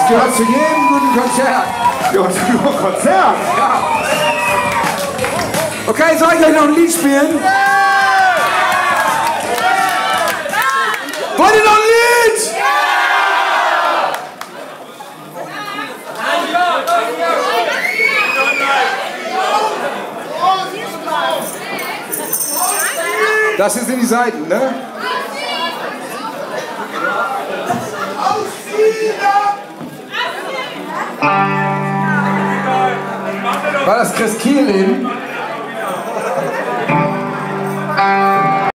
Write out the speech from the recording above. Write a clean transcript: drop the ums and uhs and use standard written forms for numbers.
gehört zu jedem guten Konzert. Ja, nur Konzert. Ja. Okay, soll ich euch noch ein Lied spielen? Wollt ihr noch ein Lied? Das sind die Seiten, ne? War das Chris Kiel eben?